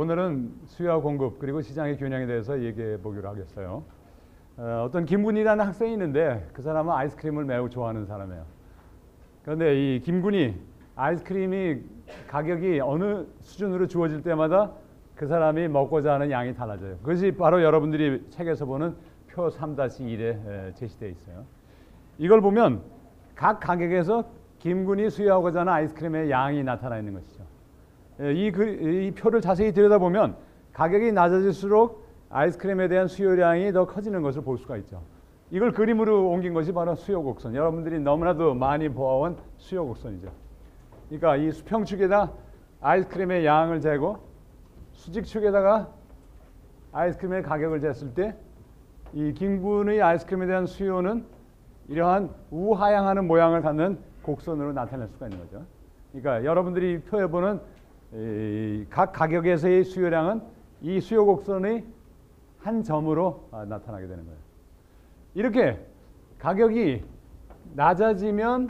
오늘은 수요와 공급 그리고 시장의 균형에 대해서 얘기해 보기로 하겠어요. 어떤 김군이라는 학생이 있는데 그 사람은 아이스크림을 매우 좋아하는 사람이에요. 그런데 이 김군이 아이스크림이 가격이 어느 수준으로 주어질 때마다 그 사람이 먹고자 하는 양이 달라져요. 그것이 바로 여러분들이 책에서 보는 표 3-1에 제시되어 있어요. 이걸 보면 각 가격에서 김군이 수요하고자 하는 아이스크림의 양이 나타나 있는 것이죠. 이 표를 자세히 들여다보면 가격이 낮아질수록 아이스크림에 대한 수요량이 더 커지는 것을 볼 수가 있죠. 이걸 그림으로 옮긴 것이 바로 수요 곡선. 여러분들이 너무나도 많이 보아온 수요 곡선이죠. 그러니까 이 수평축에다 아이스크림의 양을 재고 수직축에다가 아이스크림의 가격을 쟀을 때 이 김군의 아이스크림에 대한 수요는 이러한 우하향하는 모양을 갖는 곡선으로 나타낼 수가 있는 거죠. 그러니까 여러분들이 표에 보는 각 가격에서의 수요량은 이 수요 곡선의 한 점으로 나타나게 되는 거예요. 이렇게 가격이 낮아지면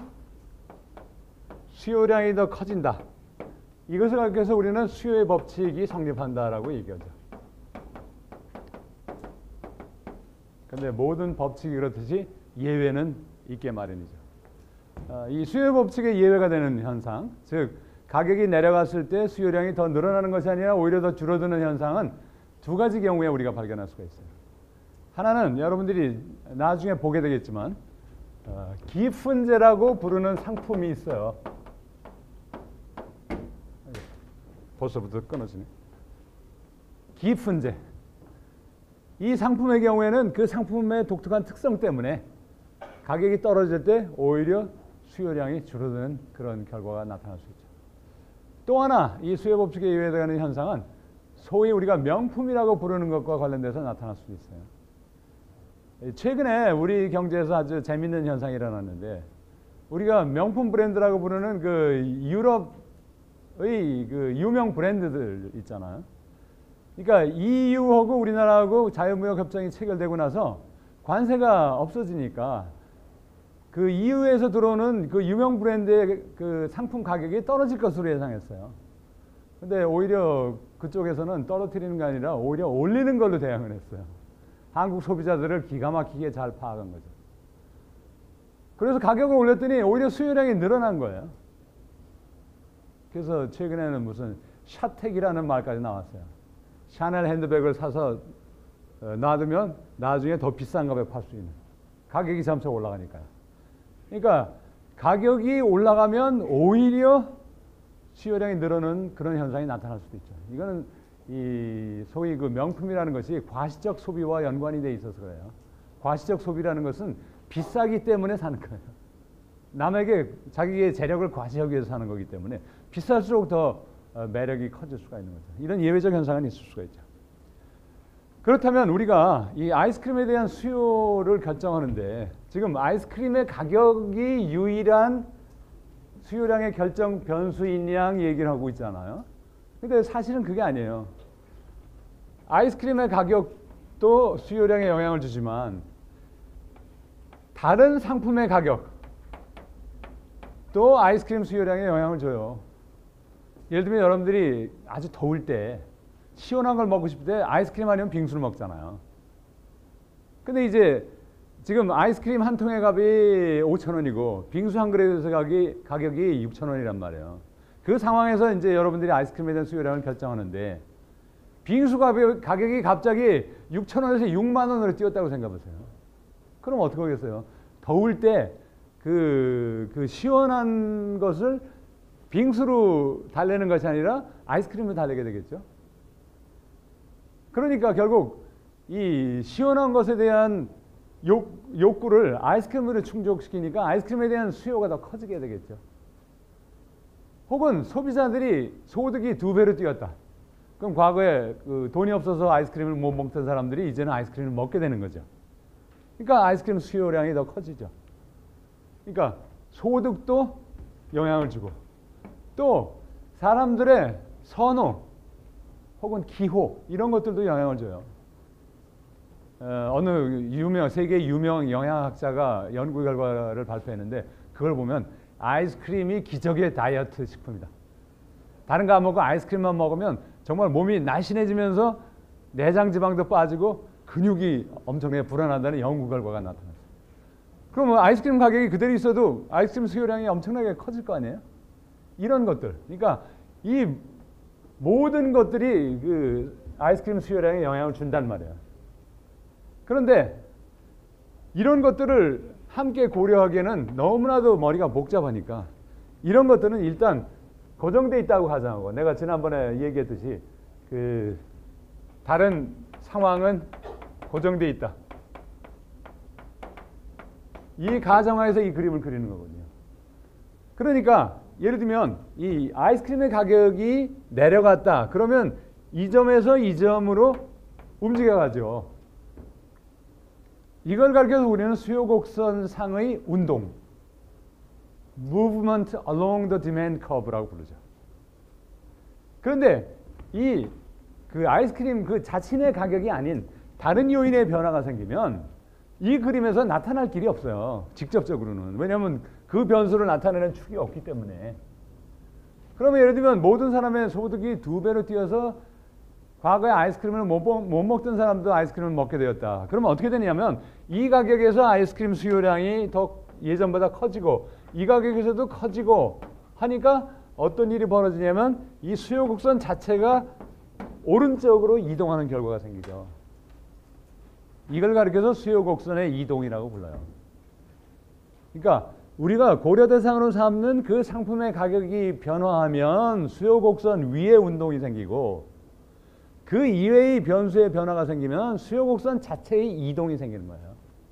수요량이 더 커진다. 이것을 가리켜서 우리는 수요의 법칙이 성립한다라고 얘기하죠. 그런데 모든 법칙이 그렇듯이 예외는 있게 마련이죠. 이 수요 법칙의 예외가 되는 현상, 즉 가격이 내려갔을 때 수요량이 더 늘어나는 것이 아니라 오히려 더 줄어드는 현상은 두 가지 경우에 우리가 발견할 수가 있어요. 하나는 여러분들이 나중에 보게 되겠지만 기푼제라고 부르는 상품이 있어요. 벌써부터 끊어지네. 기푼제. 이 상품의 경우에는 그 상품의 독특한 특성 때문에 가격이 떨어질 때 오히려 수요량이 줄어드는 그런 결과가 나타날 수 있죠. 또 하나 이 수요 법칙에 의해되는 현상은 소위 우리가 명품이라고 부르는 것과 관련돼서 나타날 수도 있어요. 최근에 우리 경제에서 아주 재미있는 현상이 일어났는데 우리가 명품 브랜드라고 부르는 그 유럽의 그 유명 브랜드들 있잖아요. 그러니까 EU하고 우리나라하고 자유무역 협정이 체결되고 나서 관세가 없어지니까 그 EU에서 들어오는 그 유명 브랜드의 그 상품 가격이 떨어질 것으로 예상했어요. 근데 오히려 그쪽에서는 떨어뜨리는 게 아니라 오히려 올리는 걸로 대응을 했어요. 한국 소비자들을 기가 막히게 잘 파악한 거죠. 그래서 가격을 올렸더니 오히려 수요량이 늘어난 거예요. 그래서 최근에는 무슨 샤텍이라는 말까지 나왔어요. 샤넬 핸드백을 사서 놔두면 나중에 더 비싼 가격에 팔 수 있는. 가격이 점차 올라가니까요. 그러니까 가격이 올라가면 오히려 수요량이 늘어나는 그런 현상이 나타날 수도 있죠. 이거는 이 소위 그 명품이라는 것이 과시적 소비와 연관이 돼 있어서 그래요. 과시적 소비라는 것은 비싸기 때문에 사는 거예요. 남에게 자기의 재력을 과시하기 위해서 사는 거기 때문에 비쌀수록 더 매력이 커질 수가 있는 거죠. 이런 예외적 현상은 있을 수가 있죠. 그렇다면 우리가 이 아이스크림에 대한 수요를 결정하는데 지금 아이스크림의 가격이 유일한 수요량의 결정 변수인 양 얘기를 하고 있잖아요. 근데 사실은 그게 아니에요. 아이스크림의 가격도 수요량에 영향을 주지만 다른 상품의 가격도 아이스크림 수요량에 영향을 줘요. 예를 들면 여러분들이 아주 더울 때 시원한 걸 먹고 싶을 때 아이스크림 아니면 빙수를 먹잖아요. 근데 이제 지금 아이스크림 한 통의 값이 5,000원이고 빙수 한 그릇의 가격이 6,000원이란 말이에요. 그 상황에서 이제 여러분들이 아이스크림에 대한 수요량을 결정하는데 빙수 가격이 갑자기 6,000원에서 6만 원으로 뛰었다고 생각해보세요. 그럼 어떻게 하겠어요? 더울 때 그 시원한 것을 빙수로 달래는 것이 아니라 아이스크림으로 달래게 되겠죠. 그러니까 결국 이 시원한 것에 대한 욕구를 아이스크림으로 충족시키니까 아이스크림에 대한 수요가 더 커지게 되겠죠. 혹은 소비자들이 소득이 2배로 뛰었다. 그럼 과거에 그 돈이 없어서 아이스크림을 못 먹던 사람들이 이제는 아이스크림을 먹게 되는 거죠. 그러니까 아이스크림 수요량이 더 커지죠. 그러니까 소득도 영향을 주고 또 사람들의 선호 혹은 기호 이런 것들도 영향을 줘요. 어느 세계 유명 영양학자가 연구 결과를 발표했는데 그걸 보면 아이스크림이 기적의 다이어트 식품이다. 다른 거 안 먹고 아이스크림만 먹으면 정말 몸이 날씬해지면서 내장 지방도 빠지고 근육이 엄청나게 불어난다는 연구 결과가 나타났어요. 그러면 아이스크림 가격이 그대로 있어도 아이스크림 수요량이 엄청나게 커질 거 아니에요? 이런 것들. 그러니까 이 모든 것들이 그 아이스크림 수요량에 영향을 준단 말이에요. 그런데 이런 것들을 함께 고려하기에는 너무나도 머리가 복잡하니까 이런 것들은 일단 고정돼 있다고 가정하고, 내가 지난번에 얘기했듯이 그 다른 상황은 고정돼 있다. 이 가정하에서 이 그림을 그리는 거거든요. 그러니까 예를 들면 이 아이스크림의 가격이 내려갔다. 그러면 이 점에서 이 점으로 움직여가죠. 이걸 가리켜서 우리는 수요 곡선상의 운동, movement along the demand curve라고 부르죠. 그런데 이 그 아이스크림 그 자신의 가격이 아닌 다른 요인의 변화가 생기면 이 그림에서 나타날 길이 없어요. 직접적으로는. 왜냐하면 그 변수를 나타내는 축이 없기 때문에. 그러면 예를 들면 모든 사람의 소득이 2배로 뛰어서 과거에 아이스크림을 못 먹던 사람도 아이스크림을 먹게 되었다. 그러면 어떻게 되냐면 이 가격에서 아이스크림 수요량이 더 예전보다 커지고 이 가격에서도 커지고 하니까 어떤 일이 벌어지냐면 이 수요 곡선 자체가 오른쪽으로 이동하는 결과가 생기죠. 이걸 가리켜서 수요 곡선의 이동이라고 불러요. 그러니까 우리가 고려 대상으로 삼는 그 상품의 가격이 변화하면 수요 곡선 위에 운동이 생기고 그 이외의 변수의 변화가 생기면 수요 곡선 자체의 이동이 생기는 거예요.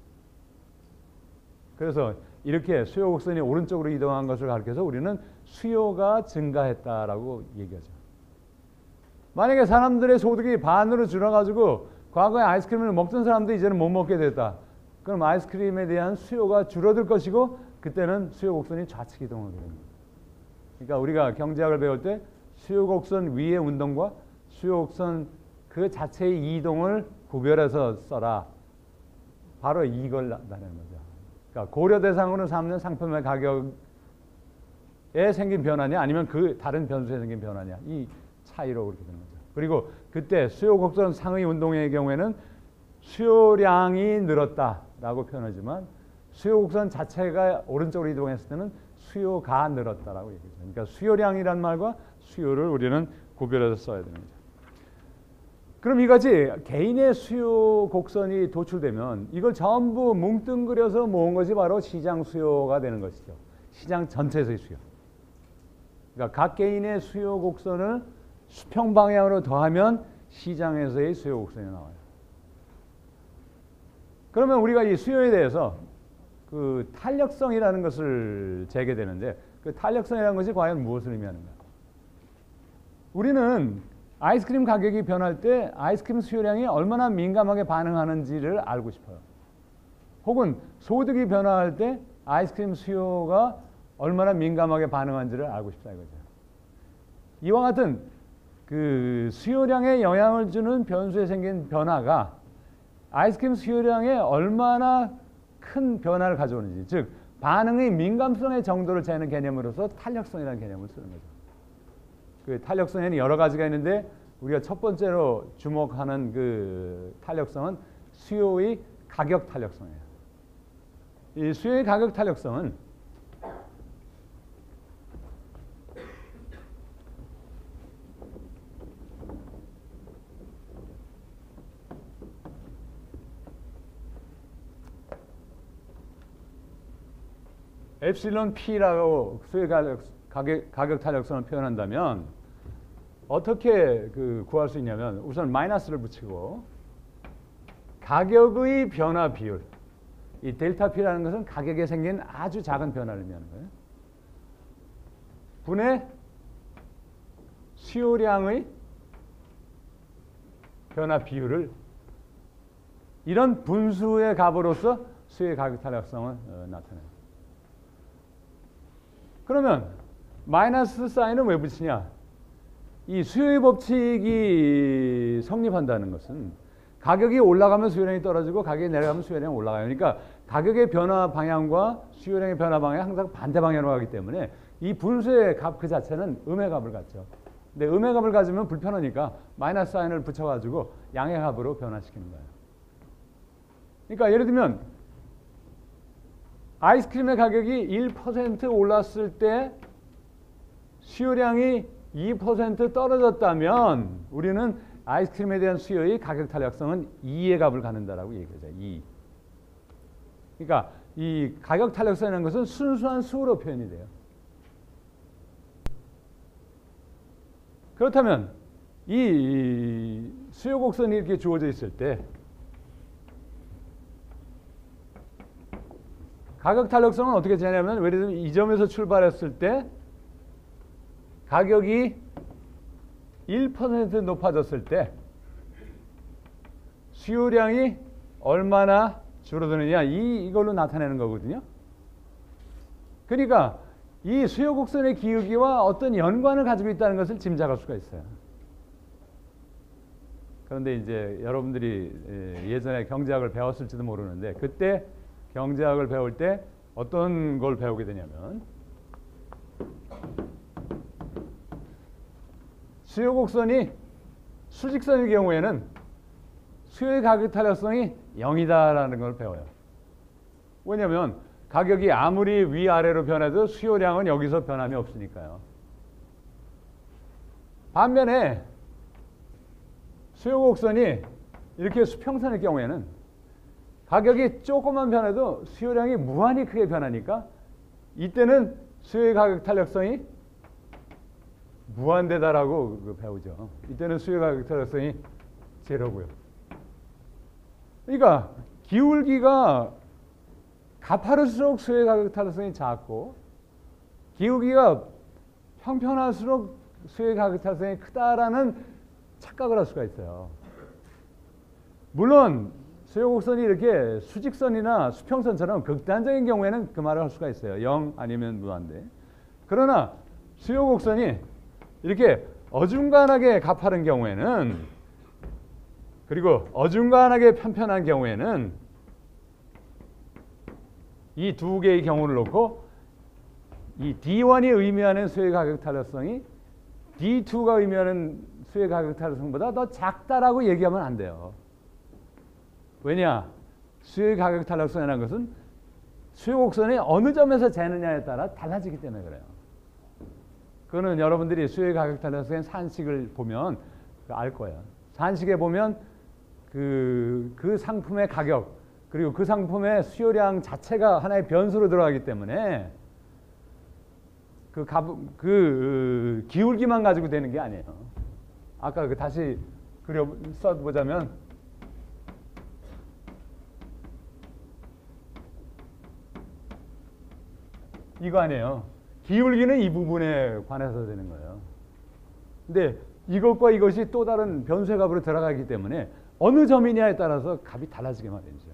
그래서 이렇게 수요 곡선이 오른쪽으로 이동한 것을 가리켜서 우리는 수요가 증가했다라고 얘기하죠. 만약에 사람들의 소득이 반으로 줄어가지고 과거에 아이스크림을 먹던 사람도 이제는 못 먹게 됐다. 그럼 아이스크림에 대한 수요가 줄어들 것이고 그때는 수요 곡선이 좌측 이동하게 됩니다. 그러니까 우리가 경제학을 배울 때 수요 곡선 위의 운동과 수요 곡선 그 자체의 이동을 구별해서 써라. 바로 이걸 나타내는 거죠. 그러니까 고려 대상으로 삼는 상품의 가격에 생긴 변화냐 아니면 그 다른 변수에 생긴 변화냐 이 차이로 그렇게 되는 거죠. 그리고 그때 수요 곡선 상의 운동의 경우에는 수요량이 늘었다라고 표현하지만 수요 곡선 자체가 오른쪽으로 이동했을 때는 수요가 늘었다라고 얘기하죠. 그러니까 수요량이란 말과 수요를 우리는 구별해서 써야 됩니다. 그럼 이같이 개인의 수요 곡선이 도출되면 이걸 전부 뭉뚱그려서 모은 것이 바로 시장 수요가 되는 것이죠. 시장 전체에서의 수요. 그러니까 각 개인의 수요 곡선을 수평 방향으로 더하면 시장에서의 수요 곡선이 나와요. 그러면 우리가 이 수요에 대해서 그 탄력성이라는 것을 재게되는데 그 탄력성이라는 것이 과연 무엇을 의미하는가? 우리는 아이스크림 가격이 변할 때 아이스크림 수요량이 얼마나 민감하게 반응하는지를 알고 싶어요. 혹은 소득이 변화할 때 아이스크림 수요가 얼마나 민감하게 반응하는지를 알고 싶다 이거죠. 이와 같은 그 수요량에 영향을 주는 변수에 생긴 변화가 아이스크림 수요량에 얼마나 큰 변화를 가져오는지, 즉 반응의 민감성의 정도를 재는 개념으로서 탄력성이라는 개념을 쓰는 거죠. 그 탄력성에는 여러 가지가 있는데 우리가 첫 번째로 주목하는 그 탄력성은 수요의 가격 탄력성이에요. 이 수요의 가격 탄력성은 엡실론 P라고 수요 가격 탄력성을 표현한다면 어떻게 구할 수 있냐면 우선 마이너스를 붙이고 가격의 변화 비율, 이 델타 P라는 것은 가격에 생긴 아주 작은 변화를 의미하는 거예요. 분의 수요량의 변화 비율을 이런 분수의 값으로서 수요의 가격 탄력성을 나타내요. 그러면 마이너스 사인은 왜 붙이냐? 이 수요의 법칙이 성립한다는 것은 가격이 올라가면 수요량이 떨어지고 가격이 내려가면 수요량이 올라가요. 그러니까 가격의 변화 방향과 수요량의 변화 방향이 항상 반대 방향으로 가기 때문에 이 분수의 값 그 자체는 음의 값을 갖죠. 근데 음의 값을 가지면 불편하니까 마이너스 사인을 붙여가지고 양의 값으로 변화시키는 거예요. 그러니까 예를 들면 아이스크림의 가격이 1% 올랐을 때 수요량이 2% 떨어졌다면 우리는 아이스크림에 대한 수요의 가격 탄력성은 2의 값을 갖는다라고 얘기하죠. 2. 그러니까 이 가격 탄력성이라는 것은 순수한 수로 표현이 돼요. 그렇다면 이 수요 곡선이 이렇게 주어져 있을 때 가격 탄력성은 어떻게 되냐면 예를 들면 이 점에서 출발했을 때 가격이 1% 높아졌을 때 수요량이 얼마나 줄어드느냐 이걸로 나타내는 거거든요. 그러니까 이 수요 곡선의 기울기와 어떤 연관을 가지고 있다는 것을 짐작할 수가 있어요. 그런데 이제 여러분들이 예전에 경제학을 배웠을지도 모르는데 그때 경제학을 배울 때 어떤 걸 배우게 되냐면 수요 곡선이 수직선의 경우에는 수요의 가격 탄력성이 0이다라는 걸 배워요. 왜냐하면 가격이 아무리 위아래로 변해도 수요량은 여기서 변함이 없으니까요. 반면에 수요 곡선이 이렇게 수평선의 경우에는 가격이 조금만 변해도 수요량이 무한히 크게 변하니까 이때는 수요의 가격 탄력성이 무한대다라고 배우죠. 이때는 수요 가격 탄력성이 제로고요. 그러니까 기울기가 가파를수록 수요의 가격 탄력성이 작고 기울기가 평평할수록 수요의 가격 탄력성이 크다라는 착각을 할 수가 있어요. 물론 수요 곡선이 이렇게 수직선이나 수평선처럼 극단적인 경우에는 그 말을 할 수가 있어요. 0 아니면 무한대. 그러나 수요 곡선이 이렇게 어중간하게 가파른 경우에는 그리고 어중간하게 편편한 경우에는 이 두 개의 경우를 놓고 이 D1이 의미하는 수요의 가격 탄력성이 D2가 의미하는 수요의 가격 탄력성보다 더 작다라고 얘기하면 안 돼요. 왜냐? 수요의 가격 탄력성이라는 것은 수요 곡선이 어느 점에서 재느냐에 따라 달라지기 때문에 그래요. 그거는 여러분들이 수요의 가격 탄력성의 산식을 보면 알 거예요. 산식에 보면 그 상품의 가격 그리고 그 상품의 수요량 자체가 하나의 변수로 들어가기 때문에 그 기울기만 가지고 되는 게 아니에요. 아까 다시 써보자면 이거 아니에요. 기울기는 이 부분에 관해서 되는 거예요. 근데 이것과 이것이 또 다른 변수의 값으로 들어가기 때문에 어느 점이냐에 따라서 값이 달라지게 마련이죠.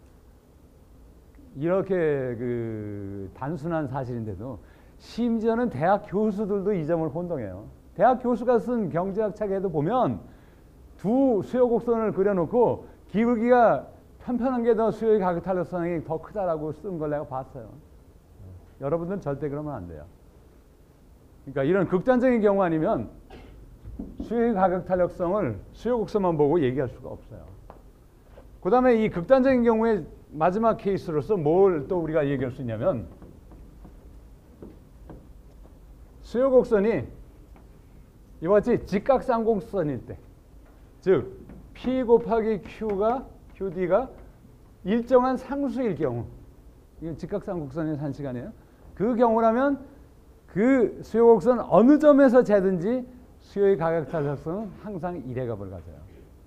이렇게 단순한 사실인데도 심지어는 대학 교수들도 이 점을 혼동해요. 대학 교수가 쓴 경제학 책에도 보면 두 수요 곡선을 그려놓고 기울기가 편편한 게 더 수요의 가격 탄력성이 더 크다라고 쓴 걸 내가 봤어요. 여러분들은 절대 그러면 안 돼요. 그러니까 이런 극단적인 경우 아니면 수요의 가격 탄력성을 수요 곡선만 보고 얘기할 수가 없어요. 그 다음에 이 극단적인 경우에 마지막 케이스로서 뭘 또 우리가 얘기할 수 있냐면 수요 곡선이 이와 같이 직각상공선일 때, 즉 P 곱하기 QD가 일정한 상수일 경우, 이건 직각상공선의 산식 아니에요? 그 경우라면 그 수요 곡선 어느 점에서 재든지 수요의 가격 탄력성은 항상 1의 값을 가져요.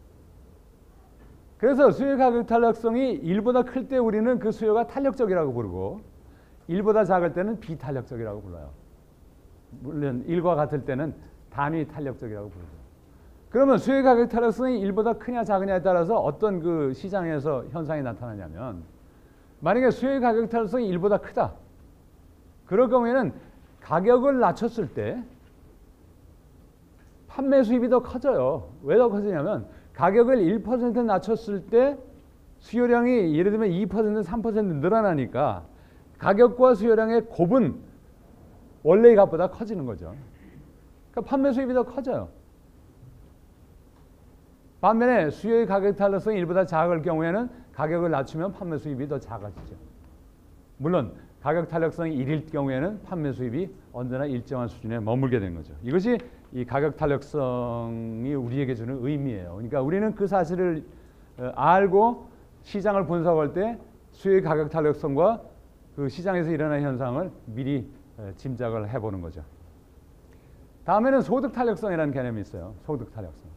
그래서 수요의 가격 탄력성이 1보다 클 때 우리는 그 수요가 탄력적이라고 부르고 1보다 작을 때는 비탄력적이라고 불러요. 물론 1과 같을 때는 단위 탄력적이라고 부르죠. 그러면 수요의 가격 탄력성이 1보다 크냐 작으냐에 따라서 어떤 그 시장에서 현상이 나타나냐면 만약에 수요의 가격 탄력성이 1보다 크다. 그럴 경우에는 가격을 낮췄을 때 판매 수입이 더 커져요. 왜 더 커지냐면 가격을 1% 낮췄을 때 수요량이 예를 들면 2%, 3% 늘어나니까 가격과 수요량의 곱은 원래의 값보다 커지는 거죠. 그러니까 판매 수입이 더 커져요. 반면에 수요의 가격 탄력성이 1보다 작을 경우에는 가격을 낮추면 판매 수입이 더 작아지죠. 물론 가격 탄력성이 1일 경우에는 판매 수입이 언제나 일정한 수준에 머물게 되는 거죠. 이것이 이 가격 탄력성이 우리에게 주는 의미예요. 그러니까 우리는 그 사실을 알고 시장을 분석할 때 수요의 가격 탄력성과 그 시장에서 일어나는 현상을 미리 짐작을 해보는 거죠. 다음에는 소득 탄력성이라는 개념이 있어요. 소득 탄력성.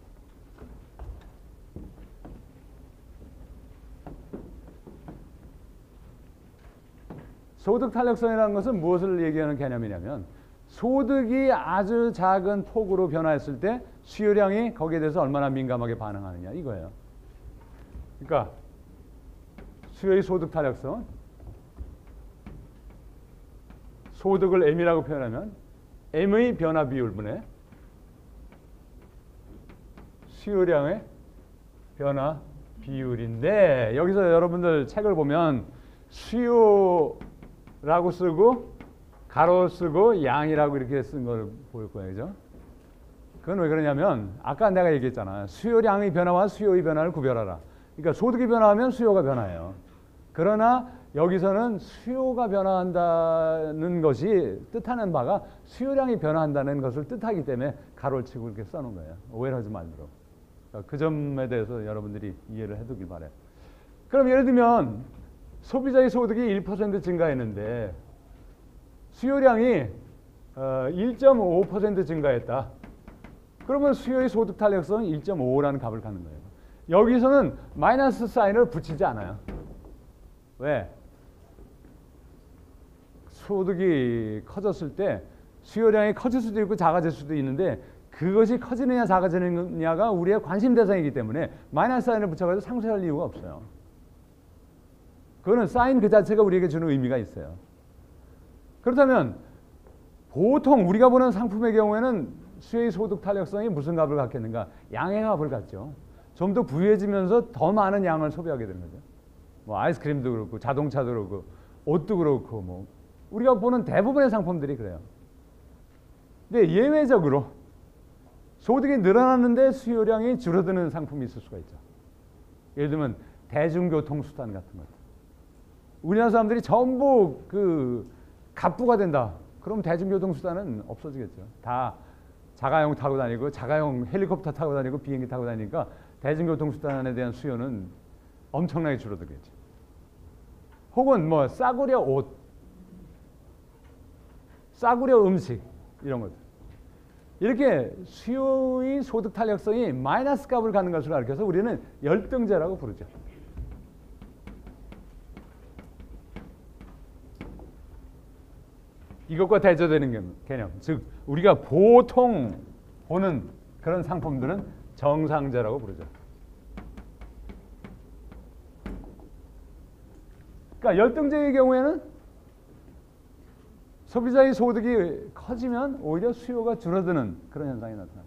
소득 탄력성이라는 것은 무엇을 얘기하는 개념이냐면 소득이 아주 작은 폭으로 변화했을 때 수요량이 거기에 대해서 얼마나 민감하게 반응하느냐 이거예요. 그러니까 수요의 소득 탄력성은 소득을 M이라고 표현하면 M의 변화 비율분의 수요량의 변화 비율인데 여기서 여러분들 책을 보면 수요라고 쓰고 가로 쓰고 양이라고 이렇게 쓴 걸 보일 거예요. 그죠? 그건 왜 그러냐면 아까 내가 얘기했잖아. 수요량의 변화와 수요의 변화를 구별하라. 그러니까 소득이 변화하면 수요가 변화해요. 그러나 여기서는 수요가 변화한다는 것이 뜻하는 바가 수요량이 변화한다는 것을 뜻하기 때문에 가로를 치고 이렇게 써놓은 거예요. 오해를 하지 말도록. 그 점에 대해서 여러분들이 이해를 해두길 바래요. 그럼 예를 들면 소비자의 소득이 1% 증가했는데 수요량이 1.5% 증가했다. 그러면 수요의 소득 탄력성은 1.5라는 값을 갖는 거예요. 여기서는 마이너스 사인을 붙이지 않아요. 왜? 소득이 커졌을 때 수요량이 커질 수도 있고 작아질 수도 있는데 그것이 커지느냐 작아지느냐가 우리의 관심 대상이기 때문에 마이너스 사인을 붙여가지고 상쇄할 이유가 없어요. 그거는 사인 그 자체가 우리에게 주는 의미가 있어요. 그렇다면 보통 우리가 보는 상품의 경우에는 수요의 소득 탄력성이 무슨 값을 갖겠는가? 양의 값을 갖죠. 좀 더 부유해지면서 더 많은 양을 소비하게 되는 거죠. 뭐 아이스크림도 그렇고 자동차도 그렇고 옷도 그렇고 뭐 우리가 보는 대부분의 상품들이 그래요. 근데 예외적으로 소득이 늘어났는데 수요량이 줄어드는 상품이 있을 수가 있죠. 예를 들면 대중교통 수단 같은 것. 우리나라 사람들이 전부 그 갑부가 된다. 그럼 대중교통 수단은 없어지겠죠. 다 자가용 타고 다니고 자가용 헬리콥터 타고 다니고 비행기 타고 다니니까 대중교통 수단에 대한 수요는 엄청나게 줄어들겠죠. 혹은 뭐 싸구려 옷, 싸구려 음식 이런 것들. 이렇게 수요의 소득 탄력성이 마이너스 값을 갖는 것을 가리켜서 우리는 열등제라고 부르죠. 이것과 대조되는 개념, 즉 우리가 보통 보는 그런 상품들은 정상제라고 부르죠. 그러니까 열등제의 경우에는 소비자의 소득이 커지면 오히려 수요가 줄어드는 그런 현상이 나타납니다.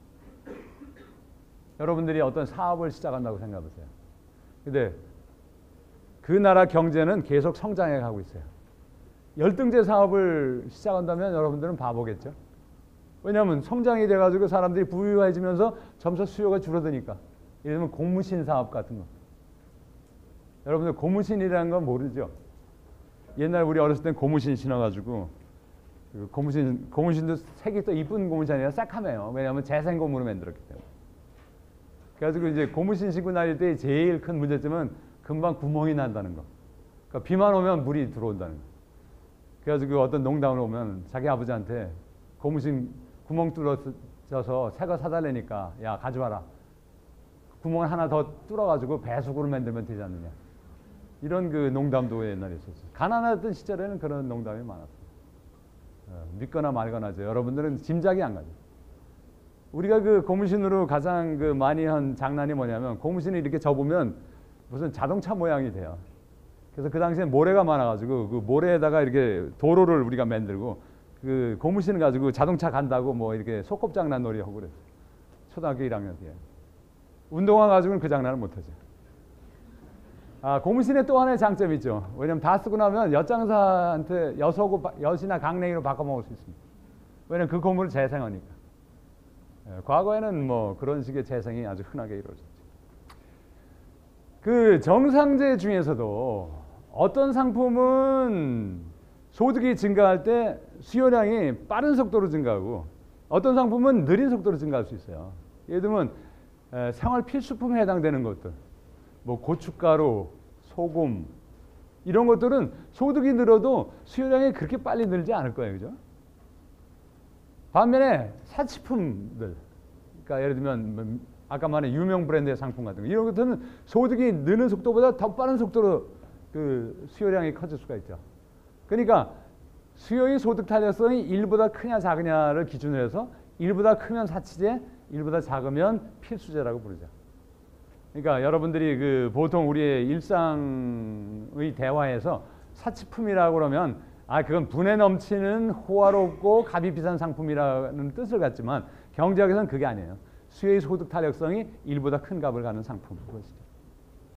여러분들이 어떤 사업을 시작한다고 생각해 보세요. 근데 그 나라 경제는 계속 성장해 가고 있어요. 열등제 사업을 시작한다면 여러분들은 바보겠죠. 왜냐하면 성장이 돼가지고 사람들이 부유해지면서 점차 수요가 줄어드니까. 예를 들면 고무신 사업 같은 거. 여러분들 고무신이라는 건 모르죠? 옛날 우리 어렸을 땐 고무신 신어가지고 그 고무신도 색이 또 이쁜 고무신이 아니라 새카매요. 왜냐하면 재생고무로 만들었기 때문에. 그래가지고 이제 고무신 신고 다닐 때 제일 큰 문제점은 금방 구멍이 난다는 거. 그러니까 비만 오면 물이 들어온다는 거. 그래가지고 어떤 농담을 오면 자기 아버지한테 고무신 구멍 뚫어져서 새 거 사달라니까 야 가져와라. 구멍을 하나 더 뚫어가지고 배수구를 만들면 되지 않느냐. 이런 그 농담도 옛날에 있었어요. 가난하던 시절에는 그런 농담이 많았어요. 믿거나 말거나죠. 여러분들은 짐작이 안 가죠. 우리가 그 고무신으로 가장 그 많이 한 장난이 뭐냐면 고무신을 이렇게 접으면 무슨 자동차 모양이 돼요. 그래서 그 당시에 모래가 많아가지고 그 모래에다가 이렇게 도로를 우리가 만들고 그 고무신을 가지고 자동차 간다고 뭐 이렇게 소꿉장난 놀이 하고 그랬어요. 초등학교 1학년 때. 운동화 가지고는 그 장난을 못하죠. 고무신에 또 하나의 장점이 있죠. 왜냐면 다 쓰고 나면 엿장사한테 엿이나 강냉이로 바꿔 먹을 수 있습니다. 왜냐면 그 고무를 재생하니까. 과거에는 뭐 그런 식의 재생이 아주 흔하게 이루어졌죠. 그 정상재 중에서도 어떤 상품은 소득이 증가할 때 수요량이 빠른 속도로 증가하고 어떤 상품은 느린 속도로 증가할 수 있어요. 예를 들면 생활 필수품에 해당되는 것들, 뭐 고춧가루, 소금 이런 것들은 소득이 늘어도 수요량이 그렇게 빨리 늘지 않을 거예요, 그죠? 반면에 사치품들, 그러니까 예를 들면 아까 말한 유명 브랜드의 상품 같은 거 이런 것들은 소득이 느는 속도보다 더 빠른 속도로 그 수요량이 커질 수가 있죠. 그러니까 수요의 소득 탄력성이 1보다 크냐 작으냐를 기준으로 해서 1보다 크면 사치제, 1보다 작으면 필수제라고 부르죠. 그러니까 여러분들이 그 보통 우리의 일상의 대화에서 사치품이라고 그러면 그건 분에 넘치는 호화롭고 값이 비싼 상품이라는 뜻을 갖지만 경제학에서는 그게 아니에요. 수요의 소득 탄력성이 1보다 큰 값을 갖는 상품, 그것이죠.